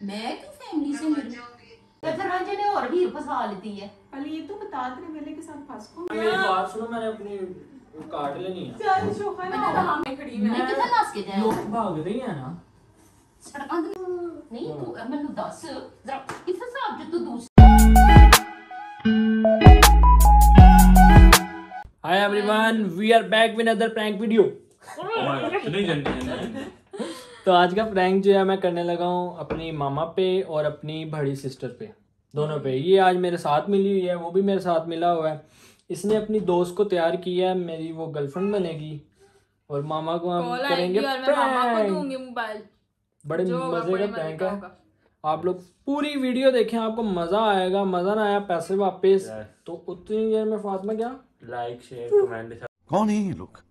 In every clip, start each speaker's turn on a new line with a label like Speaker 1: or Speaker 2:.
Speaker 1: मैं क्यों फैमिली से मिलूं? फिर रंजन ने और भी फंसा लेती है।
Speaker 2: पहले ये तो बता तेरे वेले के साथ फंस को।
Speaker 3: मेरी बात सुनो, मैंने अपनी काट लेनी है।
Speaker 2: चल शोखा ना हम खड़ी में
Speaker 1: मैं कितना नास के जाए
Speaker 3: लोग भाग रही है ना
Speaker 1: सड़क नहीं तू मैनू दस जरा किस हिसाब से तू दूसरा।
Speaker 3: Hi everyone, we are back with another prank video. तो आज का प्रैंक जो है मैं करने लगा हूँ अपनी मामा पे और अपनी बड़ी सिस्टर पे, दोनों पे। ये आज मेरे साथ मिली हुई है, वो भी मेरे साथ मिला हुआ है। इसने अपनी दोस्त को तैयार किया है, मेरी वो गर्लफ्रेंड बनेगी और मामा को हम करेंगे
Speaker 2: प्रैंक।
Speaker 3: बड़े मजे का प्रैंक है। आप लोग पूरी वीडियो देखें, आपको मजा आएगा। मजा ना आया पैसे वापस। तो उतनी देर में फातिमा क्या
Speaker 4: लाइक शेयर कमेंट।
Speaker 5: कौन है ये लोग?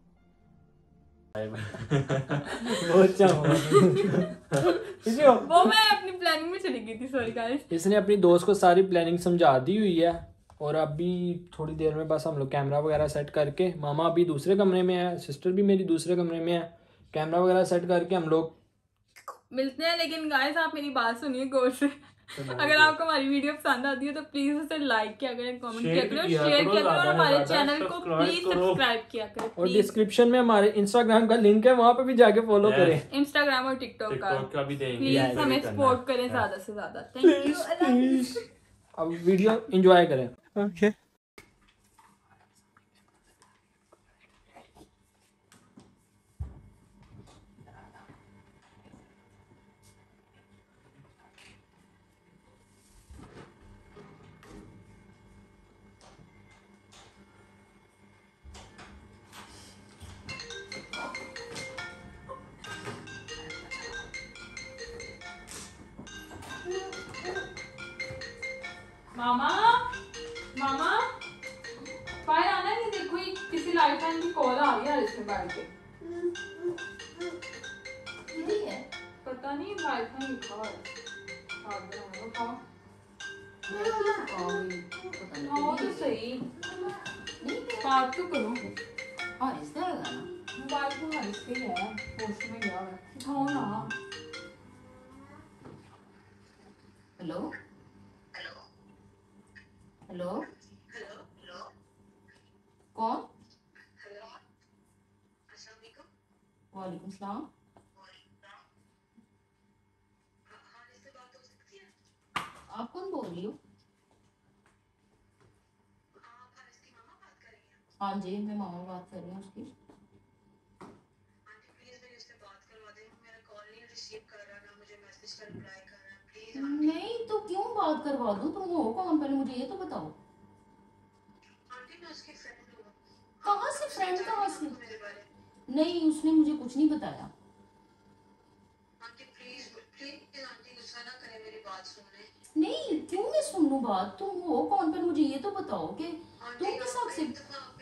Speaker 2: वो मैं अपनी प्लानिंग में चली गई थी, सॉरी गाइस।
Speaker 3: इसने अपनी दोस्त को सारी प्लानिंग समझा दी हुई है और अभी थोड़ी देर में बस हम लोग कैमरा वगैरह सेट करके, मामा अभी दूसरे कमरे में है, सिस्टर भी मेरी दूसरे कमरे में है, कैमरा वगैरह सेट करके हम लोग
Speaker 2: मिलते हैं। लेकिन गाइस आप मेरी बात सुनिए गौर से। अगर आपको हमारी वीडियो पसंद आती है तो प्लीज उसे लाइक किया करें, कमेंट किया करें, शेयर किया करें और हमारे चैनल को प्लीज सब्सक्राइब किया करें।
Speaker 3: और डिस्क्रिप्शन में हमारे इंस्टाग्राम का लिंक है, वहां पे भी जाके फॉलो करें।
Speaker 2: इंस्टाग्राम और टिकटॉक
Speaker 4: का भी देंगे।
Speaker 2: प्लीज हमें सपोर्ट करें ज्यादा से ज्यादा। Thank you.
Speaker 3: अब वीडियो एंजॉय करें। ओके
Speaker 2: मामा मामा बाहर आना है। देखो ये किसी लाइफ लाइन की कॉल आ रही है इसमें बैठ के। पता नहीं लाइफ लाइन लिखा हुआ है। हाँ तो सही बात तो करो।
Speaker 1: और इसका है ना
Speaker 2: मोबाइल तो हर इसके ही है, पोस्ट में गया है। उठाओ ना।
Speaker 1: हेलो हेलो कौन? वालेकुम सलाम। आप कौन बोल रही हो? हाँ जी, मैं मामा बात कर रही हूँ उसकी। नहीं तो क्यों बात करवा दूँ? तुम हो कौन, पहले मुझे ये तो बताओ। कहाँ से फ्रेंड, कहाँ से? नहीं उसने मुझे कुछ नहीं बताया। नहीं क्यों मैं सुन लूँ बात? तुम हो कौन, पर मुझे ये तो बताओ कि तुम किस हक से?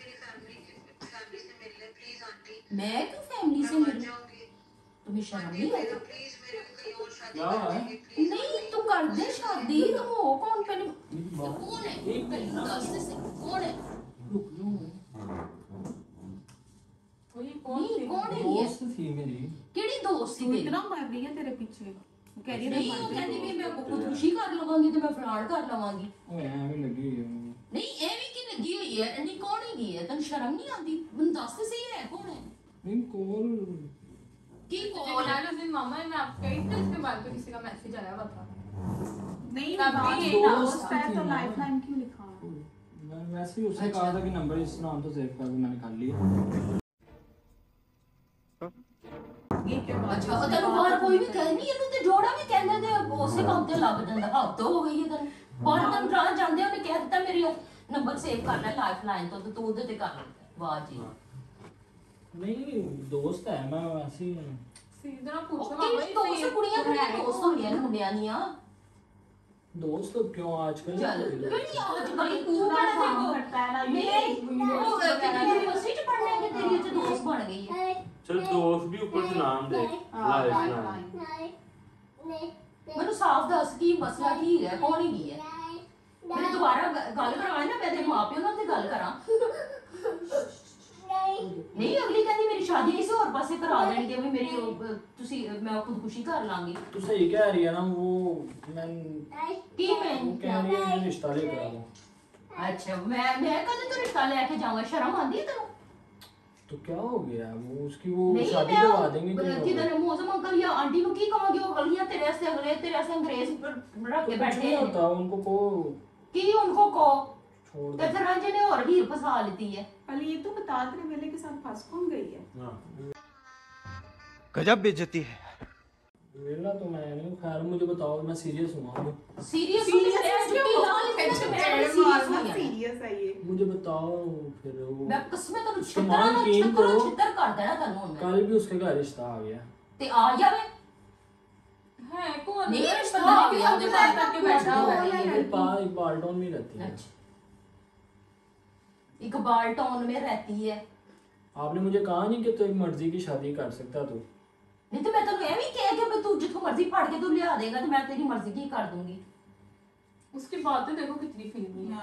Speaker 1: मैं क्यों फैमिली से मिलूं? तुम्हें शर्म नहीं आती? नहीं तू कर दे शादी। तुम हो कौन, पहले कौन है? कौन है? कौन है ये?
Speaker 3: दोस्त थी मेरी।
Speaker 1: केड़ी दोस्त थी तेरी?
Speaker 2: इतना मर रही है तेरे पीछे। कह रही है
Speaker 1: नहीं वो कहती भी मैं खुदकुशी कर लवांगी तो मैं फरार कर लवांगी।
Speaker 3: ओए एਵੇਂ लगी है।
Speaker 1: नहीं एवी की लगी हुई है। एनी कौन है ये? तन शर्म नहीं आती? मन दस से सही है कौन है?
Speaker 3: नहीं कॉल
Speaker 2: की कॉल है। उस दिन मामा ने आपको कही थी उसके बाद तो किसी का मैसेज आया हुआ था। नहीं दोस्त है तो लाइफलाइन क्यों लिखा है?
Speaker 3: मैं वैसे ही उसने कहा था कि नंबर इस नाम तो सेव कर दो, मैंने कर लिया।
Speaker 1: अच्छा तेन बाहर कोई भी कह नहीं ਇਹਨੂੰ ਤੇ ਜੋੜਾ ਵੀ ਕਹਿੰਦੇ ਤੇ ਉਸੇ ਕੰਮ ਤੇ ਲੱਗ ਜਾਂਦਾ। ਹੱਦ ਹੋ ਗਈ ਹੈ ਤੈਨੂੰ। ਬਾਹਰ ਤੈਨੂੰ ਰਾਹ ਜਾਂਦੇ ਉਹਨੇ ਕਹਿ ਦਿੱਤਾ ਮੇਰੀ ਨੰਬਰ ਸੇਵ ਕਰ ਲੈ ਲਾਈਫ ਲਾਈਨ ਤੋਂ ਤੇ ਤੂੰ ਉਹਦੇ ਤੇ ਕਰ ਲੈ। ਵਾਹ ਜੀ
Speaker 3: नहीं दोस्त है, मैं वैसे ही
Speaker 2: सीधा पूछो
Speaker 1: मामा ये दोस्त कुड़ियां कुड़ियां दोस्त होंदियां ने मुंडियां ਦੀਆਂ।
Speaker 3: दोस्त तो क्यों आजकल
Speaker 1: चल कहीं आजकल तू बड़ा देखो करता है ना ये वो यूनिवर्सिटी च पढ़ने के तेरी अच्छे दोस्त बन गई है।
Speaker 4: चल दोस्त भी ऊपर से नाम दे लाइफ
Speaker 1: ਮੈਨੂੰ ਸਾਫ਼ ਦੱਸ ਕੀ ਮਸਲਾ ਕੀ ਹੈ, ਕੌਣ ਹੀ ਹੈ? मैं दोबारा गल करवाए ना, मैं तेरे मां प्यो नाल ते गल करा। ਨਹੀਂ ਅਗਲੀ ਕਹਿੰਦੀ ਮੇਰੀ ਸ਼ਾਦੀ ਕਿਸੇ ਹੋਰ ਪਾਸੇ ਕਰਾ ਦੇਣਗੇ ਵੀ ਮੇਰੀ ਤੁਸੀਂ ਮੈਂ ਖੁਦਕੁਸ਼ੀ ਕਰ ਲਾਂਗੀ।
Speaker 3: तू सही कह रही है ना, वो मैं
Speaker 1: ਕੀ ਮੈਂ
Speaker 3: वो कह रही है रिश्ता लेकर आ वो।
Speaker 1: ਅੱਛਾ ਮੈਂ ਕਦੇ ਤੋਂ ਰਿਸ਼ਤਾ ਲੈ ਕੇ ਜਾਵਾਂ, ਸ਼ਰਮ ਆਂਦੀ ਹੈ ਤੈਨੂੰ?
Speaker 3: तो क्या हो गया वो, उसकी वो
Speaker 1: ਨਹੀਂ
Speaker 3: शादी
Speaker 1: ਮੈਂ
Speaker 3: करवा देंगे कि नहीं
Speaker 1: ਕਿਦਾਂ
Speaker 3: होगा?
Speaker 1: ਮੌਸਮ ਅੰਕਲ ਜਾਂ ਆਂਟੀ ਨੂੰ ਕੀ ਕਹਾਂਗੇ, ਉਹ ਗਲੀਆਂ ਤੇਰੇ ਵਾਸਤੇ ਅਗਲੇ ਤੇਰੇ ਵਾਸਤੇ ਅੰਗਰੇਜ਼ ਰੱਖ
Speaker 3: तो
Speaker 1: ਕੇ
Speaker 3: कुछ
Speaker 1: ਬੈਠੇ
Speaker 3: नहीं
Speaker 1: हैं।
Speaker 3: होता उनको को
Speaker 1: ਕੀ उनको को
Speaker 3: छोड़
Speaker 1: ਤੇ
Speaker 3: दे।
Speaker 1: ਫਿਰ ਰੰਜੇ ने और हीर फसा लेती है।
Speaker 5: पहले ये तो बता तेरे वेले के साथ फंस कौन गई है?
Speaker 6: गजब बेइज्जती है।
Speaker 3: वेला तो मैं नहीं, खैर मुझे बताओ, मैं सीरियस हूँ।
Speaker 1: सीरियस
Speaker 5: सीरियस है ये।
Speaker 3: मुझे बताओ फिर वो
Speaker 1: मैं कसमें तो
Speaker 3: कमाल कीन करो।
Speaker 1: छितर कर देना तन्नू मैं
Speaker 3: कल भी उसके घर रिश्ता आ गया।
Speaker 1: ते आ जावे
Speaker 2: है कौन
Speaker 1: नहीं रिश्ता आ गया उधर बात करके बैठा हुआ है।
Speaker 3: इकबाल टाउन में रहती है।
Speaker 1: अच्छा इकबाल टाउन में रहती है।
Speaker 3: आपने मुझे कहा नहीं कि तेरी मर्जी की शादी कर सकता तू।
Speaker 1: नहीं तो मैं तो कह भी कह के तू जिथों मर्जी फाड़ के तू लिया देगा तो मैं तेरी मर्जी की कर दूंगी।
Speaker 2: उसकी बातें देखो कितनी फिल्मी है।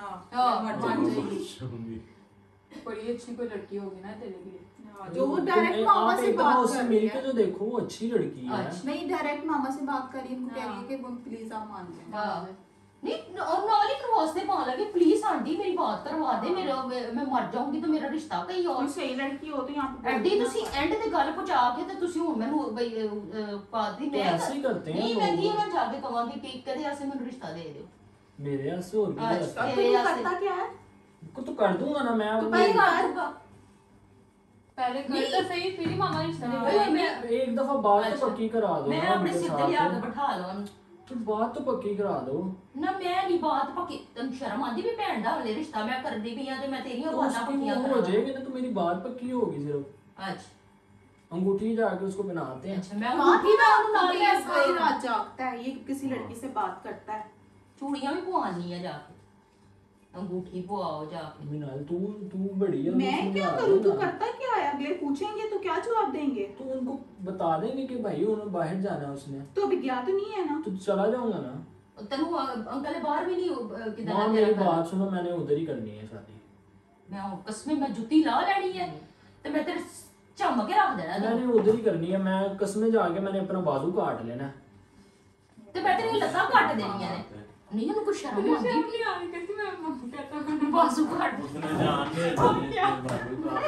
Speaker 2: बड़ी अच्छी कोई लड़की होगी ना तेरे लिए,
Speaker 5: जो वो डायरेक्ट मामा से बात
Speaker 3: उससे
Speaker 5: कर रही
Speaker 3: मिल
Speaker 5: है।
Speaker 3: के तो देखो, वो अच्छी लड़की है।
Speaker 5: नहीं डायरेक्ट मामा से बात करी, उनको कह रही है कि वो प्लीज आप मान जाए।
Speaker 1: नहीं और नाली वास्ते पा लगे प्लीज आंटी मेरी बात करवा दे, मेरा मैं मर जाऊंगी तो मेरा रिश्ता कहीं और।
Speaker 5: कोई सही लड़की हो तो यहाँ पे
Speaker 1: ਐਡੀ ਤੁਸੀਂ ਐਂਡ ਤੇ ਗੱਲ ਪਹੁੰਚਾ ਕੇ ਤੇ ਤੁਸੀਂ ਹੁਣ ਮੈਨੂੰ ਬਈ ਪਾਦੀ
Speaker 3: तो ऐसे ही करते हैं
Speaker 1: ਨਹੀਂ ਮੈਂ
Speaker 3: लोग।
Speaker 1: ਕੀ ਉਹਨਾਂ ਜਾ ਕੇ ਕਵਾਂਗੀ ਕਿ ਕਦੇ ਐਸੇ ਮੈਨੂੰ ਰਿਸ਼ਤਾ ਦੇ ਦਿਓ।
Speaker 3: मेरे यहाँ से और किधर
Speaker 1: अच्छा।
Speaker 3: से?
Speaker 5: तो तू करता क्या है?
Speaker 3: को तो कर दूंगा ना मैं।
Speaker 5: तो पहली बार
Speaker 2: पहले कर तो सही फिर ही मामा रिश्ता
Speaker 1: भाई,
Speaker 2: देगा।
Speaker 1: मैं
Speaker 3: एक दफा बात तो
Speaker 1: अच्छा।
Speaker 3: पक्की करा दो
Speaker 1: मैं
Speaker 3: ना
Speaker 1: अपने
Speaker 3: उनके
Speaker 1: सिद्धे
Speaker 3: साथ।
Speaker 1: लिया के बैठा लो
Speaker 3: तो बात तो पक्की करा दो।
Speaker 1: ਨਾ ਮੈਂ ਨਹੀਂ ਬਾਤ ਪੱਕੀ ਤੈਨੂੰ ਸ਼ਰਮ ਆਂਦੀ ਵੀ ਭੈਣ ਦਾ ਹਲੇ ਰਿਸ਼ਤਾ ਮੈਂ ਕਰਦੀ ਪਈ ਆ ਤੇ ਮੈਂ ਤੇਰੀਆਂ
Speaker 3: तो
Speaker 1: ਬਾਤਾਂ
Speaker 3: उसकी
Speaker 1: ਪੱਕੀਆਂ
Speaker 3: वो हो जाएगी ना, तो मेरी बात पक्की होगी सिर्फ।
Speaker 1: अच्छा
Speaker 3: अंगूठी जाके उसको पहनाते हैं।
Speaker 1: अच्छा मैं
Speaker 5: वहाँ
Speaker 1: अंगूठी ना ਉਹਨੂੰ ਨਾਲ
Speaker 5: ये
Speaker 1: ਲੈ
Speaker 5: सारी रात जागता है, ये किसी लड़की से बात करता है।
Speaker 1: ਚੂੜੀਆਂ ਵੀ ਪਵਾਉਣੀ ਆ ਜਾ ਕੇ अंगूठी पवाओ जाके।
Speaker 3: मिनाल तू बड़ी है।
Speaker 5: मैं
Speaker 3: उसमें
Speaker 5: क्या
Speaker 3: आ
Speaker 5: करूँ? तू
Speaker 3: जाना।
Speaker 5: करता क्या है? अगले पूछेंगे तो क्या जवाब देंगे?
Speaker 3: तो उनको बता देंगे कि भाई उन्हें बाहर जाना है उसने,
Speaker 5: तो अभी गया तो नहीं है ना?
Speaker 3: तो चला जाऊंगा ना।
Speaker 1: ਤੈਨੂੰ ਅੰਕਲ ਨੇ ਬਾਹਰ ਵੀ ਨਹੀਂ ਕਿਦਾਂ
Speaker 3: माँ मेरी बात सुनो, मैंने उधर ही करनी है शादी।
Speaker 1: ਮੈਂ ਉਹ ਕਸਮੇ ਮੈਂ ਜੁੱਤੀ ਲਾ ਲੈਣੀ ਹੈ ਤੇ ਮੈਂ ਤੇਰੇ ਝੰਮ ਕੇ ਰੱਖ ਦੇਣਾ ਤੈਨੂੰ।
Speaker 3: मैंने उधर ही करनी है। मैं कसमें जाके मैंने अपना बाजू काट लेना।
Speaker 1: ਤੇ ਮੈਂ ਤੇਰੀਆਂ ਲੱਤਾਂ ਕੱਟ ਦੇਣੀਆਂ ਨੇ। ਨਹੀਂ ਉਹਨੂੰ ਕੋਈ ਸ਼ਰਮ ਆਉਂਦੀ
Speaker 2: शर्म नहीं आ रही कैसी मैं मम्मी कहता हूँ
Speaker 1: ਬਾਜ਼ੂ ਕੱਟ
Speaker 4: उसने जान के बाबू का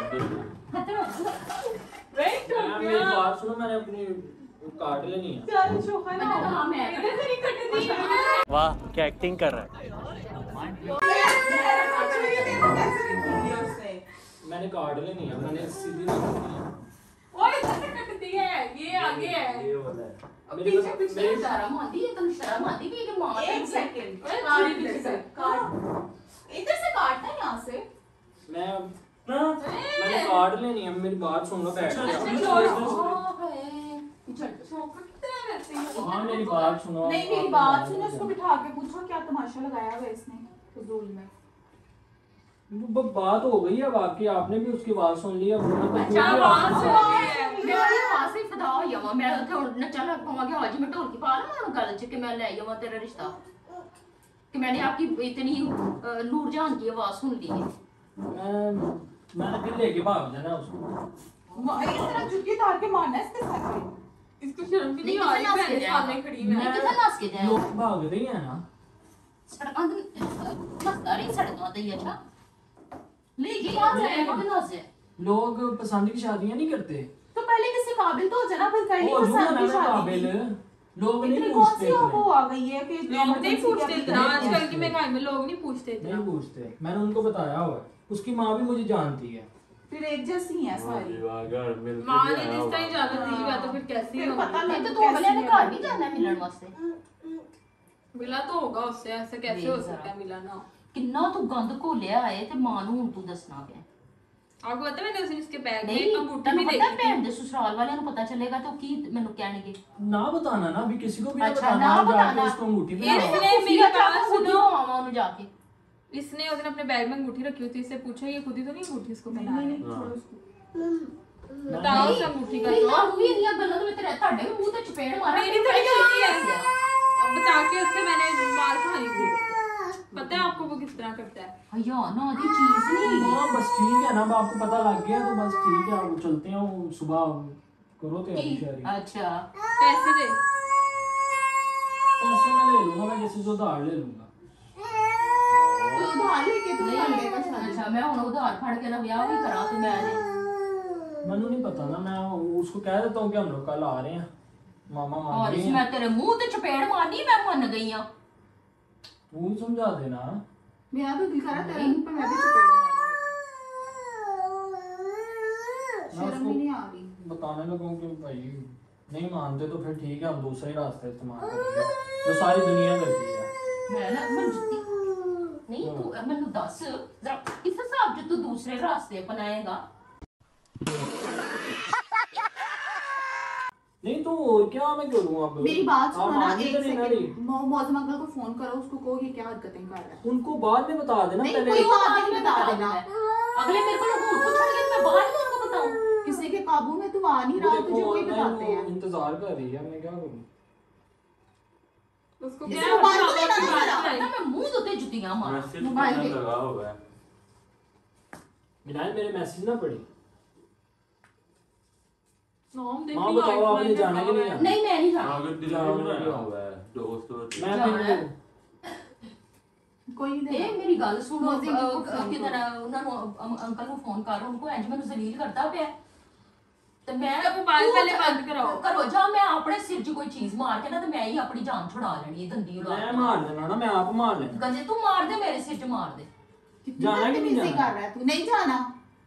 Speaker 2: राइट हो
Speaker 3: मेरी
Speaker 2: गया।
Speaker 3: बात सुनो, मैंने अपनी काट लेनी है।
Speaker 5: चल शोभा
Speaker 1: मैंने कहा मैं
Speaker 2: इधर से नहीं कटती है।
Speaker 6: वाह क्या एक्टिंग कर रहा है।
Speaker 3: मैंने काट लेनी है, मैंने सीधी नहीं करनी है।
Speaker 2: और इधर से कटती है, ये आगे है।
Speaker 4: ये वाला है।
Speaker 3: मेरी
Speaker 1: पीछे
Speaker 3: बस-
Speaker 1: पीछे
Speaker 3: मेरी-
Speaker 1: शर्म आती है तੈਨੂੰ ਸ਼ਰਮ ਆती भी कि मां
Speaker 5: एक सेकंड
Speaker 2: अरे
Speaker 5: काट
Speaker 2: चूड़ी
Speaker 5: इधर
Speaker 2: पीछे
Speaker 5: से,
Speaker 2: कर।
Speaker 5: काट इधर से काटना है यहाँ से।
Speaker 3: मैं मैंने काट लेनी है। मेरी बात सुन लो, बैठ
Speaker 2: अच्छा,
Speaker 3: जाओ।
Speaker 2: शौक कितना रहती है।
Speaker 3: हाँ मेरी बात सुनो।
Speaker 5: नहीं मेरी बात सुनो, उसको बिठा के पूछो क्या तमाशा लगाया हुआ है इसने फजूल में।
Speaker 3: वो बात हो गई है बाकी, आपने भी उसकी बात सुन ली। अब मैं तो
Speaker 1: अच्छा,
Speaker 3: क्यों
Speaker 1: बात
Speaker 3: आपको-
Speaker 1: सुन ली है। ਮੈਂ ਵਾਸੇ ਫਦਾ ਹੋ ਜਾਵਾਂ ਮੈਂ ਉੱਥੇ ਹੁਣ ਨੱਚਣ ਲੱਗ ਪਵਾਂਗੀ ਅੱਜ ਮੈਂ ਢੋਲਕੀ ਪਾ ਲਵਾਂ ਉਹਨੂੰ ਗੱਲ 'ਚ ਕਿ ਮੈਂ ਲੈ ਜਾਵਾਂ ਤੇਰਾ ਰਿਸ਼ਤਾ कि मैंने आपकी इतनी नूरजान की आवाज सुन ली है।
Speaker 3: मैंने फिर लेके भाग जाना उसको।
Speaker 5: इस तरह चुटकी तार के मारना है इसके सर पे।
Speaker 2: इसको शर्म भी नहीं
Speaker 1: नहीं,
Speaker 2: आ रही,
Speaker 1: कितना
Speaker 2: पहले
Speaker 1: नाच के
Speaker 2: सामने
Speaker 1: जाएगा।
Speaker 2: खड़ी मैं।
Speaker 1: नहीं, कितना नाच के जाएगा।
Speaker 3: लोग भाग रही है ना।
Speaker 1: सड़कों मस्ता रही सड़कों पे अच्छा लेके कहाँ जाएगा कितना से
Speaker 3: लोग पसंद की शादियां नहीं करते।
Speaker 5: तो पहले किसी काबिल तो हो जाना, फिर कर ली
Speaker 3: वो जो
Speaker 5: पसंद
Speaker 3: ना
Speaker 5: की शादी।
Speaker 3: काबिल लोग नहीं
Speaker 5: इतनी कौन
Speaker 3: पूछते
Speaker 5: सी वो
Speaker 3: इतने।
Speaker 5: आ गई है कि
Speaker 2: लोग नहीं पूछते इतना,
Speaker 3: नहीं
Speaker 2: आजकल की
Speaker 3: पूछते।
Speaker 2: महंगाई में लोग नहीं पूछते
Speaker 3: नहीं
Speaker 2: इतना।
Speaker 3: पूछते, मैंने उनको बताया हुआ है। उसकी माँ भी मुझे जानती है।
Speaker 5: फिर एक जैसी है सारी।
Speaker 4: घर मिल
Speaker 2: माँ ने रिश्ता ही ज्यादा दी हुआ तो फिर कैसी
Speaker 5: फिर पता
Speaker 2: होगी?
Speaker 1: नहीं
Speaker 5: लग
Speaker 1: तो तू अगले ने घर भी जाना मिलन वास्ते
Speaker 2: मिला तो होगा उससे, ऐसे कैसे हो
Speaker 1: नहीं,
Speaker 2: सकता है मिला ना हो?
Speaker 1: किन्ना तू गंद घोलिया है ते मां ਨੂੰ ਹੁਣ ਤੂੰ ਦੱਸਣਾ ਪਿਆ।
Speaker 2: आपको पता है मैंने उस दिन इसके बैग में
Speaker 1: नहीं
Speaker 2: एक अंगूठी
Speaker 1: ਤੈਨੂੰ
Speaker 2: भी
Speaker 1: ਪਤਾ
Speaker 2: देखी थी।
Speaker 1: ਭੈਣ ਦੇ ਸਸੁਰਾਲ ਵਾਲਿਆਂ ਨੂੰ ਪਤਾ ਚੱਲੇਗਾ ਤਾਂ ਉਹ ਕੀ ਮੈਨੂੰ ਕਹਿਣਗੇ।
Speaker 3: ना बताना ना, अभी किसी को भी ना
Speaker 1: अच्छा,
Speaker 3: बताना।
Speaker 1: ना
Speaker 3: जाके
Speaker 1: बताना।
Speaker 3: उसको अंगूठी
Speaker 2: ये
Speaker 3: पहनाओ।
Speaker 2: इसने मेरी बात सुनो।
Speaker 1: आवा ਉਹਨੂੰ ਜਾ ਕੇ
Speaker 2: इसने उस दिन अपने बैग में अंगूठी रखी हुई थी, इससे पूछा ये खुद ही तो नहीं अंगूठी इसको पहना है। बताओ उस अंगूठी का
Speaker 1: ਨਹੀਂ
Speaker 2: तो।
Speaker 1: ਤੁਹਾਨੂੰ ਵੀ ਇੰਨੀਆਂ ਗੱਲਾਂ ਤੋਂ ਤੇਰੇ ਤੁਹਾਡੇ ਵੀ ਮੂੰਹ ਤੇ ਚਪੇੜ ਮਾਰਾਂ
Speaker 2: मेरी तो नहीं है। अब बता के उससे मैंने मार खाई थी। पता है आपको वो किस तरह करता है?
Speaker 1: भैया ना आधी चीज नहीं।
Speaker 3: हाँ बस ठीक है ना, अब आपको पता लग गया तो बस ठीक है, अब चलते हैं। वो सुबह करो तैयारी शारी।
Speaker 1: अच्छा
Speaker 2: पैसे दे।
Speaker 3: पैसे मैं ले लूंगा, मैं किसी से उधार ले लूंगा।
Speaker 5: तो उधार लेके तू कर लेगा शादी।
Speaker 1: अच्छा मैं हुन उधार फड़ के ना ब्याह भी करा ते मैं
Speaker 3: मैंने नहीं पता ना, मैं उसको कह देता हूँ कि हम लोग कल आ रहे हैं, मामा मान
Speaker 1: और
Speaker 3: रही हैं।
Speaker 1: मैं तेरे मुंह ते चपेड़ मारनी, मैं मन गई हां।
Speaker 3: तू ही समझा देना।
Speaker 5: मेरा तो दिल कर रहा है तेरे मुंह पे मैं भी चपेड़ मारूं। शर्म ही नहीं आ रही।
Speaker 3: बताने लगूं कि भाई नहीं मानते तो फिर ठीक है, हम दूसरा ही रास्ता इस्तेमाल करेंगे जो सारी दुनिया करती है।
Speaker 1: मैं ना मन जुत्ती नहीं तू मैनू दस जरा इस हिसाब से तू दूसरे रास्ते अपनाएगा।
Speaker 3: नहीं तो और क्या, मैं क्यों लूं अब?
Speaker 5: मेरी बात
Speaker 3: आप
Speaker 5: सुनो ना
Speaker 3: मान ही
Speaker 5: एक
Speaker 3: तो नहीं ना रही।
Speaker 5: सेकंड। मौसम अंकल को फोन करो, उसको कहो ये क्या हरकतें कर रहा है।
Speaker 3: उनको बाद में बता देना
Speaker 5: नहीं,
Speaker 3: पहले।
Speaker 5: कोई बात नहीं, बता देना।
Speaker 1: अगले मेरे को लोग पूछ रहे हैं, मैं बाद में उनको बताऊं।
Speaker 5: किसी के काबू में तू आ नहीं रहा,
Speaker 3: वो
Speaker 5: तुझे
Speaker 3: देखो
Speaker 5: कोई
Speaker 3: ऑनलाइन
Speaker 5: बताते हैं।
Speaker 3: इंतजार कर रही है, मैं क्या करूं?
Speaker 2: उसको
Speaker 5: इसको
Speaker 2: क्या
Speaker 5: बात तो लेना नहीं
Speaker 2: बात
Speaker 5: आ
Speaker 2: कराई।
Speaker 1: ना मैं मुंह धोते जुतियां मार।
Speaker 4: मैसेज
Speaker 5: मोबाइल
Speaker 4: करने
Speaker 5: पे।
Speaker 4: लगा हुआ है।
Speaker 3: मिलान मेरे मैसेज ना पढ़ी।
Speaker 2: नॉम देख
Speaker 3: माँ
Speaker 2: ली,
Speaker 3: बताओ,
Speaker 2: आइसलैंड
Speaker 3: आपने
Speaker 2: में
Speaker 3: जाना कि नहीं
Speaker 2: जाओ।
Speaker 3: जाना?
Speaker 1: नहीं मैं नहीं जाना।
Speaker 4: अगर दिल
Speaker 3: जाओ,
Speaker 4: में
Speaker 3: जाओ।
Speaker 4: लगा हुआ है दोस्त
Speaker 3: मैं
Speaker 1: जाना है।
Speaker 3: फिर
Speaker 5: कोई नहीं
Speaker 1: ए
Speaker 5: देगा।
Speaker 1: मेरी ਗੱਲ ਸੁਣੋ
Speaker 5: ਮੋਦੀ ਜੀ को फोन
Speaker 1: ਕਿ ਤਰ੍ਹਾਂ ਉਹਨਾਂ ਨੂੰ ਅੰਕਲ ਨੂੰ ਫੋਨ ਕਰ, ਉनको ਇੰਜ ਮੈਨੂੰ ਜ਼ਲੀਲ ਕਰਦਾ ਪਿਆ ਤੇ ਮੈਂ
Speaker 2: ਤਾਂ ਮੋਬਾਈਲ ਪਹਿਲੇ ਬੰਦ ਕਰਾਓ।
Speaker 1: ਕਰੋ ਜਾ, ਮੈਂ ਆਪਣੇ ਸਿਰ 'ਚ ਕੋਈ ਚੀਜ਼ ਮਾਰ ਕੇ ਨਾ ਤੇ ਮੈਂ ਹੀ ਆਪਣੀ ਜਾਨ ਛੁਡਾ ਲੈਣੀ ਹੈ ਗੰਦੀ
Speaker 3: मैं
Speaker 1: ਔਲਾਦ।
Speaker 3: मार देना ना, मैं आप मार लेना।
Speaker 1: ਗੰਦੇ ਤੂੰ ਮਾਰ ਦੇ, ਮੇਰੇ ਸਿਰ 'ਚ ਮਾਰ ਦੇ।
Speaker 5: कितनी
Speaker 3: जाना कि नहीं
Speaker 5: बदतमीजी
Speaker 3: जाना?
Speaker 5: कर रहा है तू? नहीं जाना।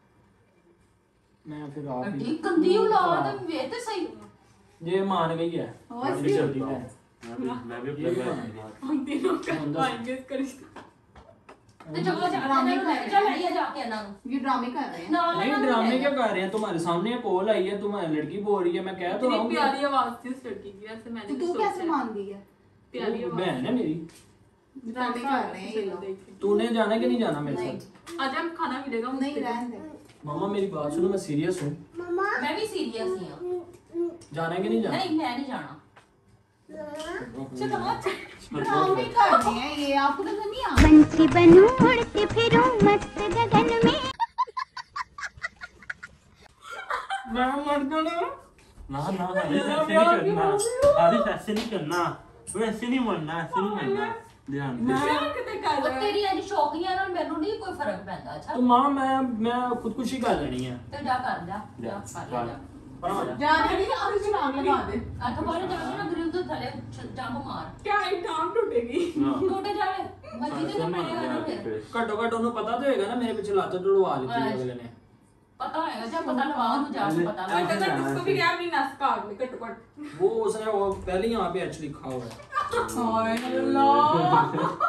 Speaker 3: मैं फिर आप
Speaker 1: ਐਡੀ ਗੰਦੀ ਔਲਾਦ ਵੇ ਤੇ ਸਹੀ।
Speaker 3: ये मान गई है।
Speaker 5: और
Speaker 3: बड़ी
Speaker 5: फिर?
Speaker 3: जल्दी है।
Speaker 4: मैं भी
Speaker 3: ये
Speaker 4: अपने
Speaker 3: भी
Speaker 4: घर
Speaker 3: मान
Speaker 4: में
Speaker 3: गई।
Speaker 2: हम तीनों का
Speaker 3: हम दस-
Speaker 2: आएंगे इसका रिश्ता।
Speaker 1: ਤੇ ਚਲੋ ਜਾ ਇਹਨਾਂ ਨੂੰ ਲੈ ਜਾ, ਲੈ ਜਾ ਕੇ ਇਹਨਾਂ ਨੂੰ
Speaker 5: ये ड्रामे कर रहे हैं।
Speaker 1: ਨਾਲ
Speaker 3: नहीं
Speaker 1: ਇਹਨਾਂ ਨੂੰ
Speaker 3: ड्रामे
Speaker 1: ਲੈ
Speaker 3: क्या
Speaker 1: जा।
Speaker 3: कर रहे हैं? तुम्हारे सामने कॉल आई है, तुम्हारी लड़की बोल रही है, मैं कह तो रहा
Speaker 2: इतनी
Speaker 3: हूँ।
Speaker 2: प्यारी आवाज थी उस लड़की की, ऐसे मैंने
Speaker 5: तो
Speaker 2: भी
Speaker 5: तू
Speaker 2: सोचा
Speaker 5: कैसे
Speaker 2: है।
Speaker 5: मान गई है?
Speaker 2: प्यारी
Speaker 3: वो
Speaker 2: आवाज
Speaker 3: बहन है मेरी।
Speaker 5: ड्रामे कर रहे हैं ये लोग।
Speaker 3: तूने जाना कि नहीं जाना मेरे
Speaker 5: नहीं।
Speaker 3: साथ?
Speaker 2: आज हम खाना मिलेगा मुझे।
Speaker 5: नहीं रहने दे।
Speaker 3: मम्मा मेरी बात सुनो, मैं सीरियस हूँ।
Speaker 1: ਮੈਂ ਵੀ ਸੀਰੀਅਸ ਹੀ ਹਾਂ।
Speaker 3: जाना है कि नहीं जाना?
Speaker 1: ਨਹੀਂ ਮੈਂ ਨਹੀਂ ਜਾਣਾ। चलो
Speaker 5: ड्रामे कर रहे हैं ये, आपको तो नहीं आ रहा।
Speaker 7: पंछी बनूं उड़ती फिरूं मस्त गगन में।
Speaker 3: मैं मर जाना।
Speaker 4: ना ना हारिस ऐसे नहीं करना, हारिस ऐसे नहीं करना, वो ऐसे नहीं मरना, ऐसे नहीं करना। ध्यान दे।
Speaker 2: कितने कर
Speaker 1: ਉਹ
Speaker 2: रहा है?
Speaker 1: ਤੇਰੀ ਇੰਜ ਸ਼ੌਕੀਆਂ ਨਾਲ ਮੈਨੂੰ ਨਹੀਂ ਕੋਈ ਫਰਕ ਪੈਂਦਾ। ਅੱਛਾ
Speaker 3: तो माँ मैं खुदकुशी कर लेनी है।
Speaker 1: ਤੇ ਜਾ ਕਰ ਜਾ, ਜਾ ਕਰ ਜਾ।
Speaker 5: जाने नहीं, और छलांग लगा दे।
Speaker 1: ਅੱਠ ਬਾਰੇ ਜਾ ਕੇ ਨਾ ਗ੍ਰਿਲ ਦੇ ਥੱਲੇ ਜੰਪ ਮਾਰ।
Speaker 2: क्या एक टांग टूटेगी।
Speaker 1: ਟੁੱਟ ਜਾਵੇ ਮੱਜੀ ਤੇ ਨਾ ਪਏਗਾ ਨਾ ਫਿਰ।
Speaker 3: घटो घट ਉਹਨੂੰ पता तो होगा ना मेरे पीछे लात तोड़वा दी थी अगले ने।
Speaker 1: ਪਤਾ ਹੋਏਗਾ ਜਾਂ पता लगा ਉਹਨੂੰ ਜਾ ਕੇ पता
Speaker 2: और
Speaker 1: लगा।
Speaker 2: अगर उसको भी क्या अपनी नस काट ले कट कट।
Speaker 3: वो उसने वो पहले ही यहाँ पे एक्चुअली लिखा हुआ है।
Speaker 5: हाय अल्लाह।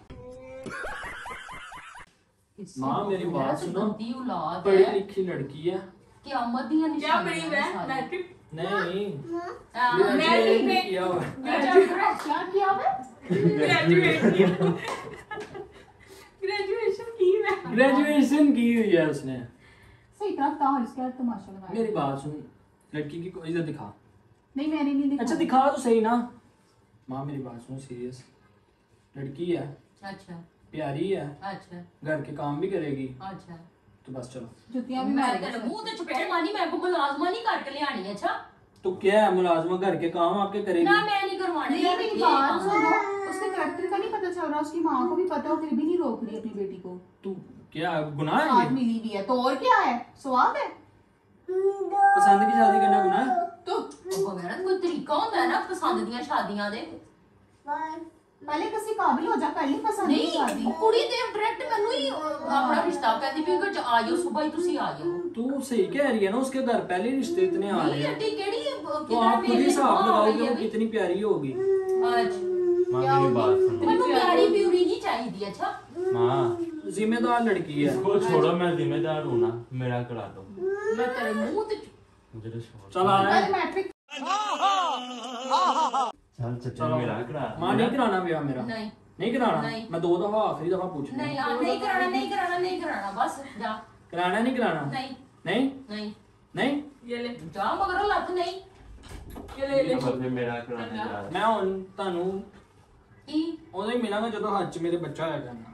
Speaker 3: माँ मेरी बात सुनो,
Speaker 1: गंदी औलाद
Speaker 3: पढ़ी
Speaker 1: है।
Speaker 3: लिखी लड़की है।
Speaker 1: क़यामत ਦੀਆਂ
Speaker 2: क्या बड़ी
Speaker 1: निशानियां
Speaker 2: है
Speaker 1: सारी।
Speaker 2: मैट्रिक।
Speaker 3: नहीं
Speaker 1: हाँ,
Speaker 2: मैट्रिक में
Speaker 3: किया हुआ है।
Speaker 1: क्या किया हुआ?
Speaker 2: ग्रेजुएट ग्रेजुएशन की है।
Speaker 3: ग्रेजुएशन की हुई है उसने।
Speaker 5: सही तरह बता, और इसका तमाशा लगाया।
Speaker 3: मेरी बात सुन, लड़की की कोई इधर दिखा।
Speaker 5: नहीं मैंने नहीं देखा।
Speaker 3: अच्छा दिखा तो सही ना। माँ मेरी बात सुनो सीरियस, लड़की है,
Speaker 1: अच्छा
Speaker 3: प्यारी है,
Speaker 1: अच्छा
Speaker 3: घर के काम भी करेगी,
Speaker 1: अच्छा।
Speaker 3: तो बस चलो।
Speaker 5: जुतियां भी
Speaker 1: मैं
Speaker 5: मारेगा
Speaker 1: तेरे
Speaker 5: सर।
Speaker 1: मुंह ते चपेड़ मारनी, मैं को मुलाजमा नहीं करके ले आनी। अच्छा
Speaker 3: तो क्या है, मुलाजमा घर के काम आपके करेगी।
Speaker 1: ना मैं नहीं करवाने।
Speaker 5: नहीं मेरी बात सुनो, उसके करैक्टर का नहीं पता चल रहा, उसकी माँ को भी पता हो फिर भी नहीं रोक रही अपनी बेटी को।
Speaker 3: तू क्या गुनाह है
Speaker 5: साथ
Speaker 3: ये?
Speaker 5: मिली भी है तो और क्या है, स्वाद है।
Speaker 3: पसंद की शादी करना गुनाह है?
Speaker 5: तो
Speaker 1: ਉਹ ਮੇਰਾ ਕੋਈ ਤਰੀਕਾ ਹੁੰਦਾ ਹੈ ਨਾ ਪਸੰਦ ਦੀਆਂ ਸ਼ਾਦੀਆਂ ਦੇ।
Speaker 5: पहले किसी काबिल हो जा, पहले पसंद की
Speaker 1: ਨਹੀਂ
Speaker 5: शादी।
Speaker 1: ਉਹ ਕੁੜੀ ਦੇ ਡਾਇਰੈਕਟ ਮੈਨੂੰ ਹੀ ਆਪਣਾ ਰਿਸ਼ਤਾ ਕਹਿੰਦੀ ਵੀ ਕਿ ਆ ਜਾਓ ਸੁਬਹ ਹੀ ਤੁਸੀਂ ਆ ਜਾਓ।
Speaker 3: तू सही कह रही है ना, उसके घर पहले ही रिश्ते इतने आ रहे
Speaker 1: ਨਹੀਂ
Speaker 3: हैं,
Speaker 1: ਅੱਡੀ ਕਿਹੜੀ
Speaker 3: तो आप खुद ही हिसाब लगाओ कि वो कितनी प्यारी होगी।
Speaker 4: माँ मेरी बात सुनो।
Speaker 1: ਮੈਨੂੰ ਪਿਆਰੀ ਪਿਉਰੀ ਨਹੀਂ ਚਾਹੀਦੀ। ਅੱਛਾ
Speaker 4: माँ
Speaker 3: जिम्मेदार लड़की है।
Speaker 4: इसको छोड़ो, मैं जिम्मेदार हूँ ना, मेरा करा दो।
Speaker 1: ਮੈਂ ਤੇਰੇ ਮੂੰਹ ਤੇ
Speaker 4: मुझे तो छोड़।
Speaker 3: चल आ रहा
Speaker 5: पहले
Speaker 3: है।
Speaker 5: मैट्रिक
Speaker 4: चल चचा
Speaker 3: चलो।
Speaker 4: मेरा करा।
Speaker 3: माँ नहीं कराना ब्याह मेरा।
Speaker 1: नहीं
Speaker 3: नहीं कराना।
Speaker 1: नहीं।
Speaker 3: मैं 2 दफा आखिरी दफा पूछ रही
Speaker 1: नहीं
Speaker 3: हूँ।
Speaker 1: नहीं कराना नहीं कराना नहीं कराना बस जा।
Speaker 3: कराना नहीं कराना।
Speaker 1: नहीं
Speaker 3: नहीं
Speaker 1: नहीं
Speaker 3: नहीं।
Speaker 2: ये ले
Speaker 1: ਜਾ ਮਗਰੋਂ ਲੱਤ ਨਹੀਂ।
Speaker 2: ये ले ले।
Speaker 4: बदले मेरा कराने जा रहा है।
Speaker 3: मैं ਹੁਣ ਤੁਹਾਨੂੰ
Speaker 1: ਕੀ
Speaker 3: ਉਦੋਂ ਹੀ ਮਿਲਾਂਗਾ ਜਦੋਂ ਹੱਥ 'ਚ ਮੇਰੇ ਬੱਚਾ ਹੋਇਆ ਕਰਨਾ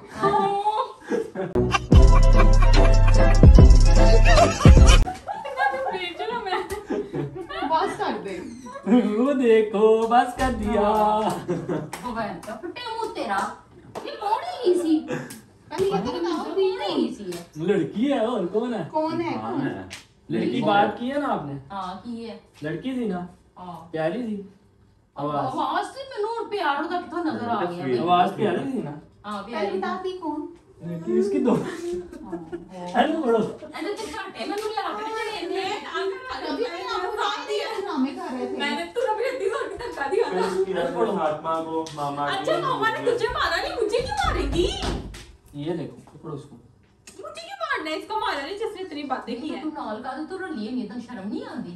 Speaker 2: चलो मैं
Speaker 5: बस कर दे।
Speaker 3: वो देखो बस कर दिया
Speaker 1: ਭਗਵਾਨ ਦਾ ਫਟੇ ਮੂੰਹ ਤੇਰਾ ਇਹ ਕੌਣ ਹੀ ਸੀ
Speaker 5: पहले ये तो बताओ
Speaker 1: ਕੌਣ ਹੀ ਸੀ ਇਹ?
Speaker 3: लड़की है और कौन है
Speaker 5: कौन है
Speaker 4: हाँ
Speaker 5: कौन?
Speaker 4: है
Speaker 3: लड़की बात की है ना आपने
Speaker 1: ਹਾਂ ਕੀ ਹੈ
Speaker 3: लड़की थी ना
Speaker 1: ਹਾਂ
Speaker 3: प्यारी थी आवाज
Speaker 1: ਆਵਾਜ਼ ਤੇ ਮੈਨੂੰ ਪਿਆਰ ਦਾ ਕਿੱਥੋਂ ਨਜ਼ਰ ਆ ਗਿਆ ਬਈ।
Speaker 3: आवाज प्यारी थी ना
Speaker 1: ਹਾਂ
Speaker 5: पहले
Speaker 1: ਪਿਆਰੀ
Speaker 5: बता दी कौन?
Speaker 3: लड़की इसकी दो हेलो बड़ो
Speaker 1: ਇਹਦੇ ਤੇ ਘਾਟੇ ਮੈਨੂੰ ਲਿਆ ਕੇ ਜਿਹੜੇ ਇੰਨੇ
Speaker 5: अभी मैंने आपको नाम दिया थे, नाम ही कर रहे थे।
Speaker 2: मैंने तुरंत भी इतनी जोर की धक्का दिया था
Speaker 4: इसकी रस्म फातिमा को मामा की
Speaker 2: अच्छा मामा ने तुझे मारा नहीं, मुझे क्यों मारेगी?
Speaker 3: ये देखो पकड़ो उसको
Speaker 2: मुझे क्यों मारना है? इसको मारा नहीं जिसने इतनी बातें की हैं।
Speaker 1: ਤੂੰ ਨਾਲ ਕਾਹਦੇ ਤੂੰ ਰਲੀ ਨਹੀਂ ਤਾਂ ਸ਼ਰਮ ਨਹੀਂ ਆਉਂਦੀ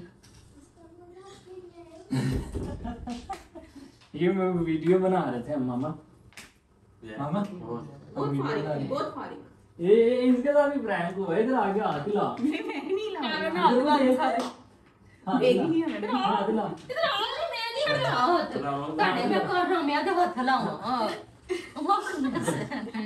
Speaker 3: ये मैं वीडियो बना रहे थे हम मामा मामा
Speaker 2: बहुत फारिग, बहुत फारिग।
Speaker 3: ये इनके साथ भी प्रैंक हुआ है इधर आगे हाथ हिला
Speaker 2: कैमरे में हाथ लगा के सारे।
Speaker 3: हाथ हिला हाथ हिला
Speaker 1: ਇਧਰ ਆ ਲੈ ਮੈਂ ਨਹੀਂ ਹੱਥ ਤੁਹਾਡੇ ਮੈਂ ਕਰ ਰਹਾ ਮੈਂ ਤੇ ਹੱਥ ਲਾਵਾਂ